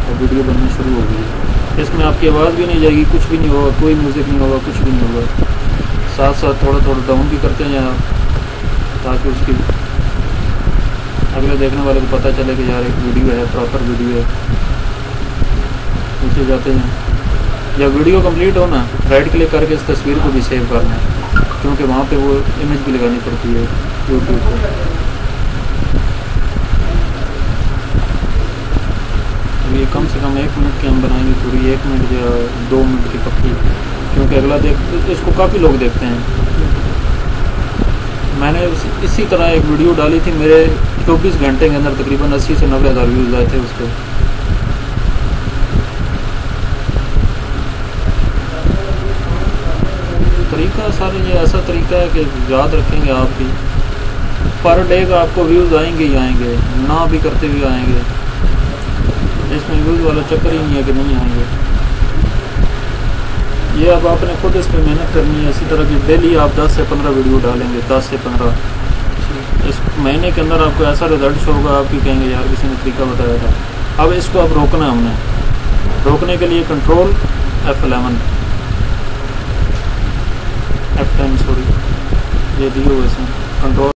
और वीडियो बनना शुरू हो गई। इसमें आपकी आवाज़ भी नहीं जाएगी, कुछ भी नहीं होगा, कोई म्यूज़िक नहीं होगा, कुछ भी नहीं होगा। साथ साथ थोड़ा थोड़ा डाउन भी करते हैं आप, ताकि उसकी अगले देखने वाले को पता चले कि यार एक वीडियो है, प्रॉपर वीडियो है। नीचे जाते हैं, जब वीडियो कंप्लीट हो ना, राइट क्लिक करके इस तस्वीर को भी सेव करना है, क्योंकि वहाँ पे वो इमेज भी लगानी पड़ती है यूट्यूब पर। ये कम से कम 1 मिनट की हम बनाएंगे पूरी, 1 मिनट या 2 मिनट की पक्की, क्योंकि अगला इसको काफ़ी लोग देखते हैं। मैंने इसी तरह एक वीडियो डाली थी, मेरे 24 घंटे के अंदर तकरीबन 80 से 90 हज़ार व्यूज़ आए थे उस पर। तरीका सर ये ऐसा तरीका है कि याद रखेंगे आप भी, पर डे का आपको व्यूज़ आएंगे ही आएंगे, ना भी करते हुए आएंगे। इसमें व्यूज़ वाला चक्कर ही नहीं है कि नहीं आएंगे। ये अब आपने खुद इस पर मेहनत करनी है। इसी तरह की डेली आप 10 से 15 वीडियो डालेंगे, 10 से 15, इस महीने के अंदर आपको ऐसा रिजल्ट शो होगा, आप भी कहेंगे यार किसी ने तरीका बताया था। अब इसको अब रोकना है हमने। रोकने के लिए कंट्रोल F11 F10 सॉरी, ये दिए हुए इसमें कंट्रोल